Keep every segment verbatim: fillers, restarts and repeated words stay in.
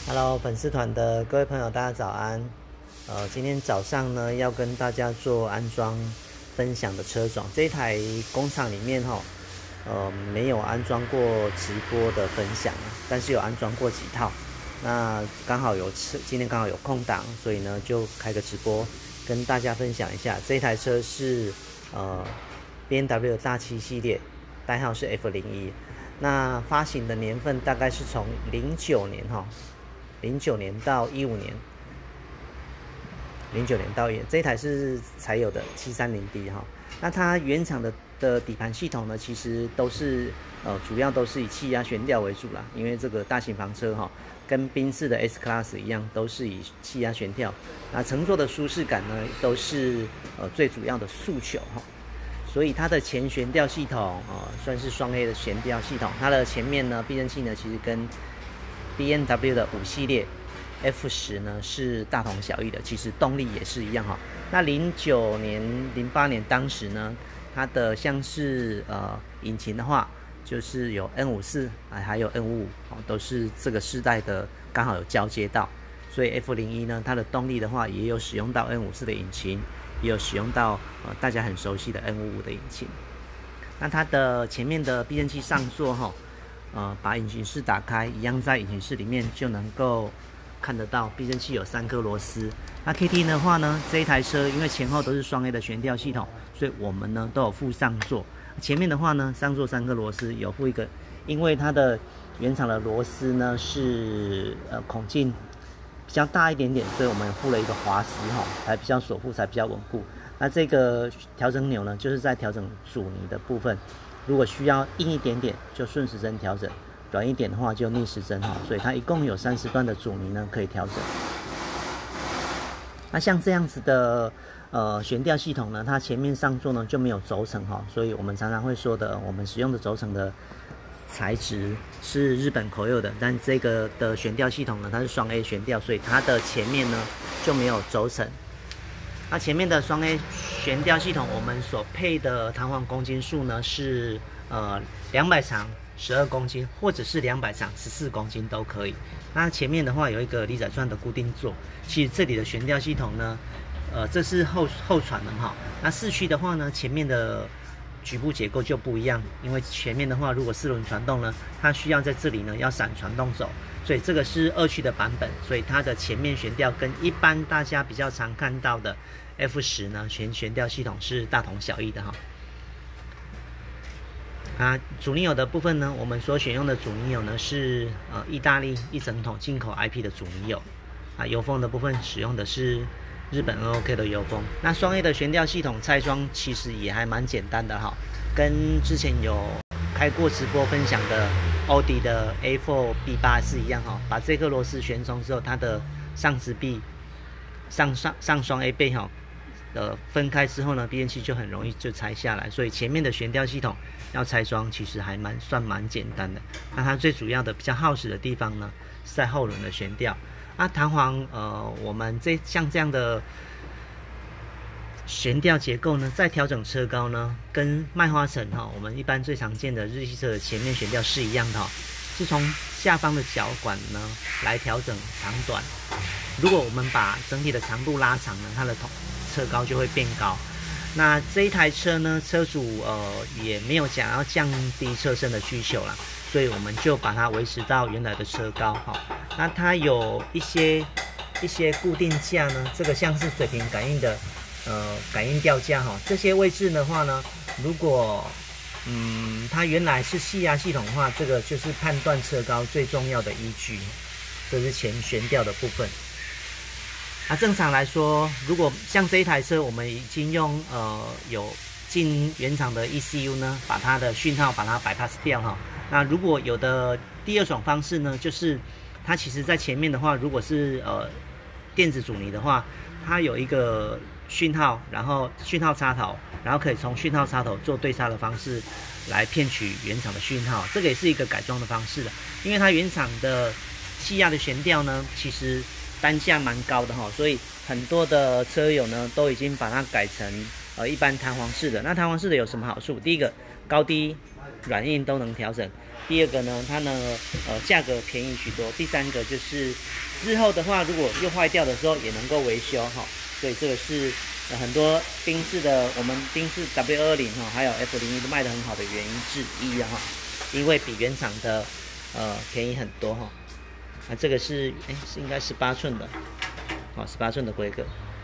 Hello，粉丝团的各位朋友，大家早安。呃，今天早上呢，要跟大家做安装分享的车种。这一台工厂里面哈，呃，没有安装过直播的分享，但是有安装过几套。那刚好有车，今天刚好有空档，所以呢，就开个直播跟大家分享一下。这一台车是呃 B M W 大七系列，代号是 F 零一。那发行的年份大概是从零九年哈。零九年到一五年，零九年到一这一台是才有的 七三零 D 哈。那它原厂的的底盘系统呢，其实都是呃主要都是以气压悬吊为主啦，因为这个大型房车哈，跟宾士的 S Class 一样，都是以气压悬吊。那乘坐的舒适感呢，都是呃最主要的诉求哈。所以它的前悬吊系统啊、呃，算是双 A 的悬吊系统。它的前面呢，避震器呢，其实跟B M W 的五系列 F 十 呢是大同小异的，其实动力也是一样哈。那零九年、零八年当时呢，它的像是呃引擎的话，就是有 N 五十四 还有 N 五十五，都是这个世代的刚好有交接到，所以 F 零一 呢，它的动力的话也有使用到 N 五十四 的引擎，也有使用到呃大家很熟悉的 N 五十五 的引擎。那它的前面的避震器上座哈。呃，把引擎室打开，一样在引擎室里面就能够看得到避震器有三颗螺丝。那 K T 的话呢，这一台车因为前后都是双 A 的悬吊系统，所以我们呢都有附上座。前面的话呢，上座三颗螺丝有附一个，因为它的原厂的螺丝呢是呃孔径比较大一点点，所以我们附了一个滑丝哈，才比较锁固，才比较稳固。那这个调整钮呢，就是在调整阻尼的部分。如果需要硬一点点，就顺时针调整；软一点的话，就逆时针哈。所以它一共有三十段的阻尼呢，可以调整。那像这样子的呃悬吊系统呢，它前面上座呢就没有轴承哈，所以我们常常会说的，我们使用的轴承的材质是日本口有的，但这个的悬吊系统呢，它是双 A 悬吊，所以它的前面呢就没有轴承。那前面的双 A 悬吊系统，我们所配的弹簧公斤数呢是呃两百长十二公斤，或者是两百长十四公斤都可以。那前面的话有一个离载钻的固定座，其实这里的悬吊系统呢，呃这是后后传的哈。那四驱的话呢，前面的局部结构就不一样，因为前面的话如果四轮传动呢，它需要在这里呢要闪传动轴。所以这个是二驱的版本，所以它的前面悬吊跟一般大家比较常看到的 F 十 呢全悬吊系统是大同小异的哈。啊，阻尼油的部分呢，我们所选用的阻尼油呢是呃意大利一整桶进口 I P 的阻尼油。啊，油封的部分使用的是日本 N O K 的油封。那双 A 的悬吊系统拆装其实也还蛮简单的哈，跟之前有开过直播分享的奥迪的 A 四 B 八 是一样哈，把这颗螺丝旋松之后，它的上支臂上上上双 A 背哈，呃分开之后呢，避震器就很容易就拆下来，所以前面的悬吊系统要拆装其实还蛮算蛮简单的。那它最主要的比较耗时的地方呢，是在后轮的悬吊。那弹簧呃，我们这像这样的悬吊结构呢，在调整车高呢，跟麦花臣哈，我们一般最常见的日系车的前面悬吊是一样的哈，是从下方的脚管呢来调整长短。如果我们把整体的长度拉长呢，它的车高就会变高。那这一台车呢，车主呃也没有想要降低车身的需求啦，所以我们就把它维持到原来的车高哈。那它有一些一些固定架呢，这个像是水平感应的。呃，感应吊架哈，这些位置的话呢，如果嗯它原来是气压系统的话，这个就是判断车高最重要的依据，这是前悬吊的部分。那正常来说，如果像这一台车，我们已经用呃有进原厂的 E C U 呢，把它的讯号把它 bypass 掉哈。那如果有的第二种方式呢，就是它其实在前面的话，如果是呃电子阻尼的话，它有一个讯号，然后讯号插头，然后可以从讯号插头做对插的方式来骗取原厂的讯号，这个也是一个改装的方式的。因为它原厂的气压的悬吊呢，其实单价蛮高的哈，所以很多的车友呢都已经把它改成呃一般弹簧式的。那弹簧式的有什么好处？第一个高低软硬都能调整。第二个呢，它呢呃价格便宜许多。第三个就是日后的话，如果又坏掉的时候也能够维修哈。所以这个是呃很多宾士的我们宾士 W 二零哈，还有 F 零一都卖得很好的原因之一啊哈，因为比原厂的呃便宜很多哈。那、啊、这个是哎是应该十八寸的，哦十八寸的规格。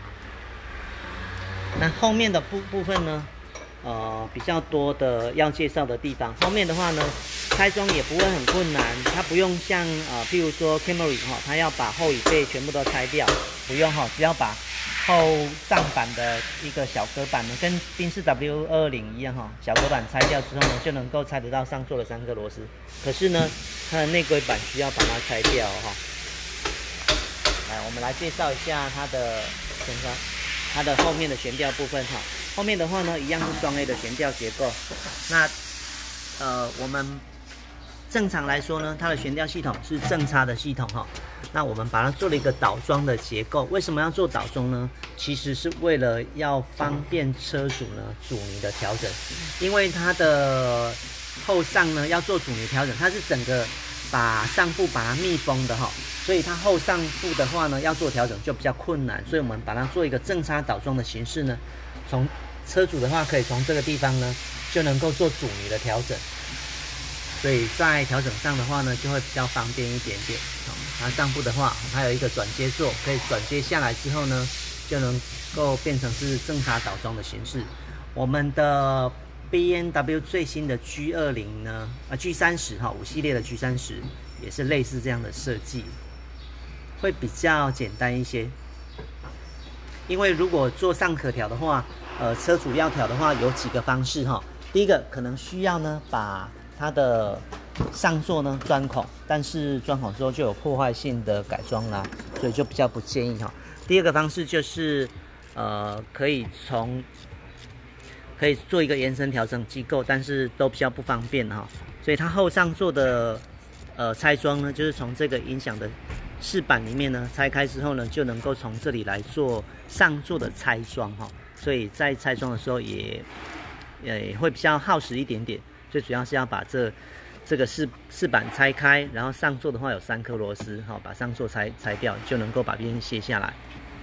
那后面的部部分呢？呃，比较多的要介绍的地方，后面的话呢，拆装也不会很困难，它不用像呃，譬如说 Camry 哈、哦，它要把后椅背全部都拆掉，不用哈、哦，只要把后上板的一个小隔板呢，跟宾士 W 二零一样哈、哦，小隔板拆掉之后呢，就能够拆得到上座的三颗螺丝。可是呢，它的内规板需要把它拆掉哈、哦。来，我们来介绍一下它的前方，它的后面的悬吊部分哈。后面的话呢，一样是双 A 的悬吊结构。那呃，我们正常来说呢，它的悬吊系统是正插的系统哈。那我们把它做了一个倒装的结构。为什么要做倒装呢？其实是为了要方便车主呢阻尼的调整，因为它的后上呢要做阻尼调整，它是整个把上部把它密封的哈，所以它后上部的话呢要做调整就比较困难，所以我们把它做一个正插倒装的形式呢。从车主的话，可以从这个地方呢，就能够做阻尼的调整，所以在调整上的话呢，就会比较方便一点点。好，它上部的话，还有一个转接座，可以转接下来之后呢，就能够变成是正插倒装的形式。我们的 B M W 最新的 G 二十 呢，啊 G 三十 哈，五系列的 G 三十也是类似这样的设计，会比较简单一些。因为如果做上可调的话，呃，车主要调的话有几个方式哈。第一个可能需要呢把它的上座呢钻孔，但是钻孔之后就有破坏性的改装啦，所以就比较不建议哈。第二个方式就是呃可以从可以做一个延伸调整机构，但是都比较不方便哈。所以它后上座的呃拆装呢，就是从这个音响的饰板里面呢拆开之后呢，就能够从这里来做上座的拆装哈。所以在拆装的时候也也会比较耗时一点点。最主要是要把这这个饰饰板拆开，然后上座的话有三颗螺丝哈，把上座拆拆掉，就能够把边卸下来。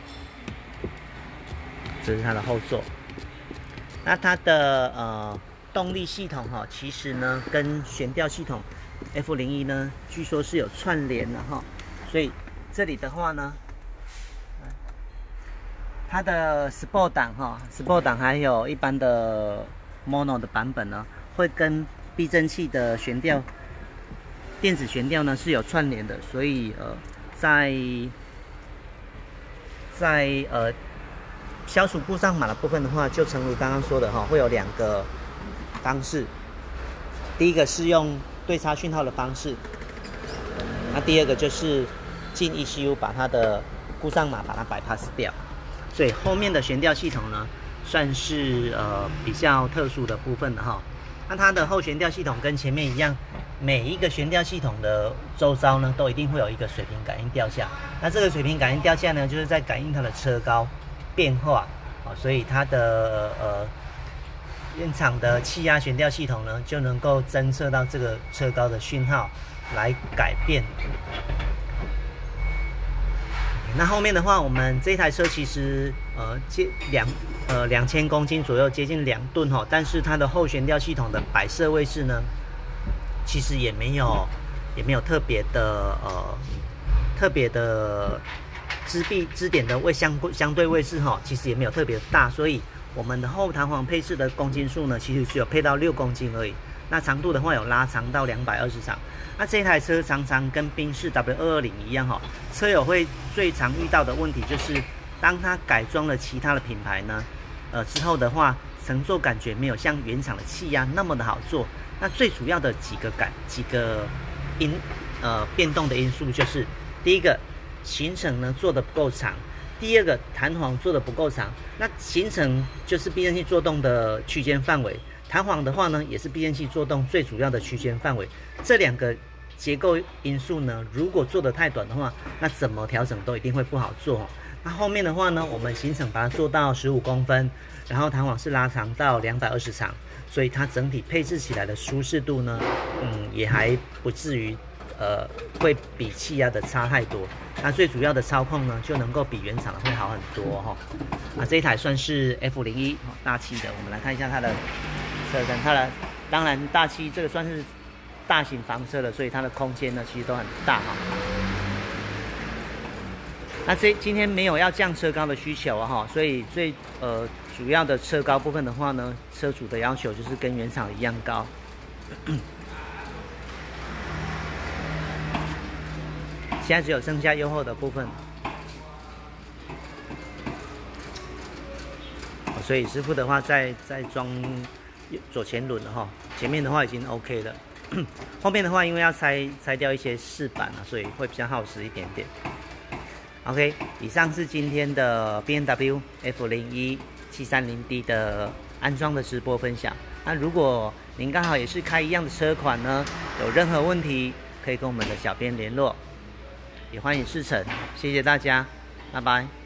这是它的后座。那它的呃动力系统哈，其实呢跟悬吊系统 F 零一 呢，据说是有串联的哈。所以这里的话呢，它的 Sport 档哈 ，Sport 档还有一般的 Mono 的版本呢，会跟避震器的悬吊、电子悬吊呢是有串联的，所以呃，在在呃消除故障码的部分的话，就诚如刚刚说的哈，会有两个方式，第一个是用对插讯号的方式，那第二个就是进 E C U 把它的故障码把它 bypass 掉。所以后面的悬吊系统呢，算是呃比较特殊的部分的哈。那它的后悬吊系统跟前面一样，每一个悬吊系统的周遭呢，都一定会有一个水平感应吊架。那这个水平感应吊架呢，就是在感应它的车高变化啊，所以它的呃原厂的气压悬吊系统呢，就能够侦测到这个车高的讯号来改变。那后面的话，我们这台车其实呃接两呃两千公斤左右，接近两吨哈，但是它的后悬吊系统的摆设位置呢，其实也没有也没有特别的呃特别的支臂支点的位相相对位置哈，其实也没有特别大，所以我们的后弹簧配置的公斤数呢，其实只有配到六公斤而已。那长度的话有拉长到两百二十长。那这台车常常跟宾士 W 二十 一样哈，车友会最常遇到的问题就是，当它改装了其他的品牌呢，呃之后的话，乘坐感觉没有像原厂的气压那么的好坐。那最主要的几个感几个因呃变动的因素就是，第一个行程呢做的不够长，第二个弹簧做的不够长。那行程就是避震器作动的区间范围。弹簧的话呢，也是避震器作动最主要的区间范围。这两个结构因素呢，如果做得太短的话，那怎么调整都一定会不好做。 那后面的话呢，我们行程把它做到十五公分，然后弹簧是拉长到两百二十场，所以它整体配置起来的舒适度呢，嗯，也还不至于呃会比气压的差太多。那最主要的操控呢，就能够比原厂的会好很多哈。啊，这一台算是 F 零一大七的，我们来看一下它的车身，它的当然大七这个算是大型房车了，所以它的空间呢其实都很大哈。那这今天没有要降车高的需求啊哈，所以最呃主要的车高部分的话呢，车主的要求就是跟原厂一样高。现在只有剩下优后的部分，所以师傅的话在在装左前轮了哈，前面的话已经 OK 了，后面的话因为要拆拆掉一些饰板啊，所以会比较耗时一点点。OK， 以上是今天的 B M W F 零一 七三零 D 的安装的直播分享。那如果您刚好也是开一样的车款呢，有任何问题可以跟我们的小编联络，也欢迎试乘。谢谢大家，拜拜。